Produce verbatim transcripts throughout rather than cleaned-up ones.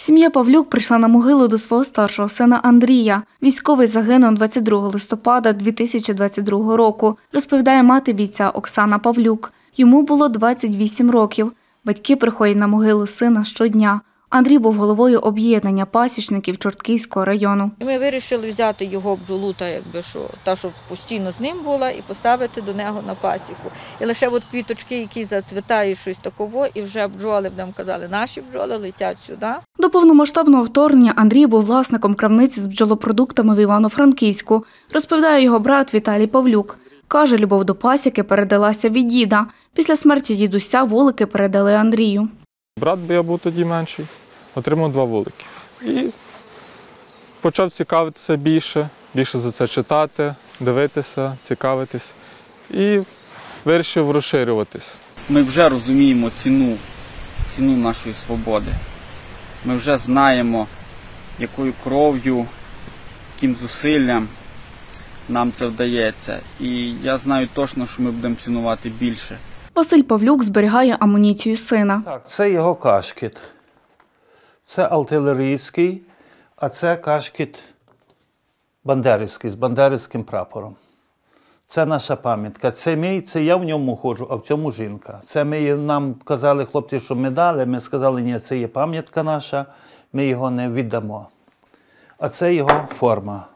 Сім'я Павлюк прийшла на могилу до свого старшого сина Андрія. Військовий загинув двадцять другого листопада дві тисячі двадцять другого року, розповідає мати бійця Оксана Павлюк. Йому було двадцять вісім років. Батьки приходять на могилу сина щодня. Андрій був головою об'єднання пасічників Чортківського району. Ми вирішили взяти його бджолу, та, якби, що, та, щоб постійно з ним була, і поставити до нього на пасіку. І лише от квіточки, які зацвітають, щось такого, і вже бджоли, нам казали, наші бджоли летять сюди. До повномасштабного вторгнення Андрій був власником крамниці з бджолопродуктами в Івано-Франківську, розповідає його брат Віталій Павлюк. Каже, любов до пасіки передалася від діда. Після смерті дідуся вулики передали Андрію. Брат, бо я був тоді менший, отримав два вулики. І почав цікавитися більше, більше за це читати, дивитися, цікавитись. І вирішив розширюватись. Ми вже розуміємо ціну, ціну нашої свободи. Ми вже знаємо, якою кров'ю, яким зусиллям нам це вдається. І я знаю точно, що ми будемо цінувати більше. Василь Павлюк зберігає амуніцію сина. Так, це його кашкет. Це артилерійський, а це кашкет бандерівський, з бандерівським прапором. Це наша пам'ятка. Це мій, це я в ньому ходжу, а в цьому жінка. Це ми, нам казали хлопці, що ми дали, ми сказали, ні, це є пам'ятка наша, ми його не віддамо. А це його форма.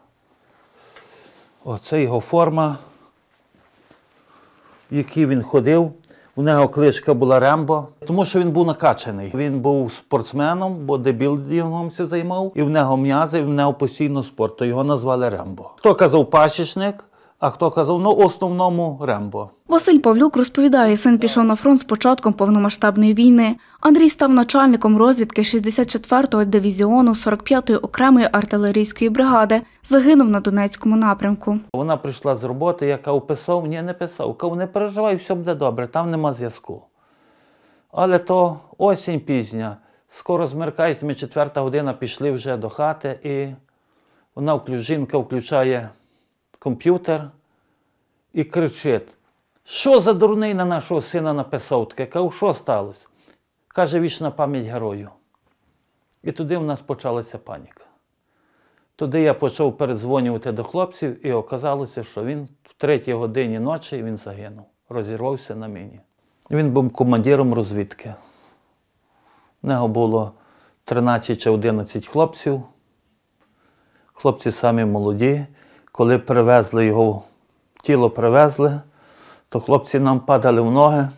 Оце його форма, в якій він ходив. У нього кличка була Рембо, тому що він був накачаний. Він був спортсменом, бо дебілдингом се займав. І в нього м'язи, і в нього постійно спорт, то його назвали Рембо. Хто казав пасічник, а хто казав, ну, основному Рембо. Василь Павлюк розповідає, син пішов на фронт з початком повномасштабної війни. Андрій став начальником розвідки шістдесят четвертого дивізіону сорок п'ятої окремої артилерійської бригади. Загинув на Донецькому напрямку. Вона прийшла з роботи, я кажу, писав, ні, не писав. Кажу, не переживай, все буде добре, там нема зв'язку. Але то осінь пізня, скоро змеркається, ми четверта година пішли вже до хати, і вона, жінка включає комп'ютер і кричить, що за дурний на нашого сина написав таке? Кажу, що сталося? Каже, вічна пам'ять герою. І туди в нас почалася паніка. Туди я почав передзвонювати до хлопців, і оказалося, що він в третій годині ночі він загинув, розірвався на міні. Він був командиром розвідки. У нього було тринадцять чи одинадцять хлопців. Хлопці самі молоді. Коли привезли його, тіло привезли, то хлопці нам падали в ноги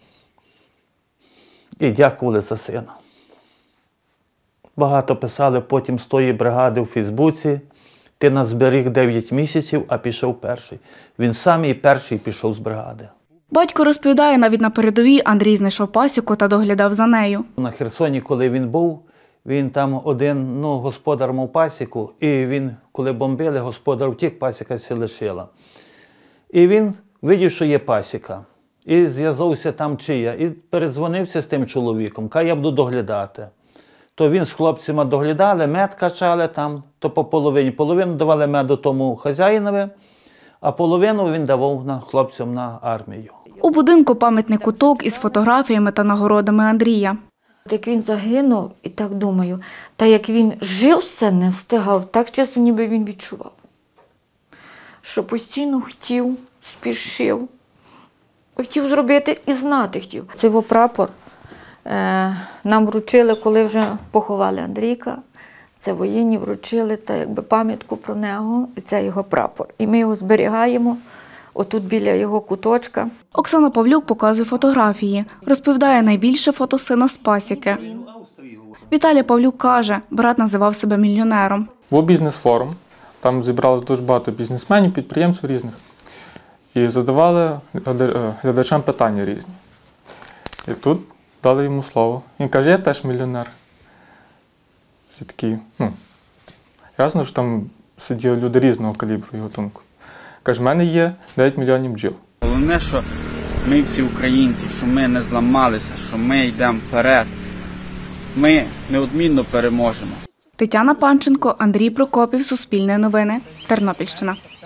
і дякували за сина. Багато писали потім з тої бригади у Фейсбуці, ти нас зберіг дев'ять місяців, а пішов перший. Він самий перший пішов з бригади. Батько розповідає, навіть на передовій Андрій знайшов пасіку та доглядав за нею. На Херсоні, коли він був, він там один, ну, господар мав пасіку, і він, коли бомбили, господар втік, пасіка се лишила. І він видів, що є пасіка, і зв'язався там чия, і передзвонився з тим чоловіком, каже, я буду доглядати. То він з хлопцями доглядали, мед качали там, то по половині. Половину давали меду тому хазяїнові, а половину він давав на хлопцям на армію. У будинку пам'ятний куток із фотографіями та нагородами Андрія. Як він загинув, і так думаю, та як він жив все, не встигав, так чесно ніби він відчував. Що постійно хотів, спішив, хотів зробити і знати хотів. Цей його прапор е, нам вручили, коли вже поховали Андрійка. Це воєнні вручили та якби пам'ятку про нього, і це його прапор. І ми його зберігаємо отут біля його куточка. Оксана Павлюк показує фотографії. Розповідає, найбільше фото сина з пасіки. Віталій Павлюк каже, брат називав себе мільйонером. Був бізнес-форум, там зібралося дуже багато бізнесменів, підприємців різних. І задавали глядачам питання різні. І тут дали йому слово. Він каже, я теж мільйонер. Всі такі, ну, ясно, що там сиділи люди різного калібру, його думку. Каже, в мене є дев'ять мільйонів бджіл. Головне, що ми всі українці, що ми не зламалися, що ми йдемо вперед. Ми неодмінно переможемо. Тетяна Панченко, Андрій Прокопів, Суспільне новини, Тернопільщина.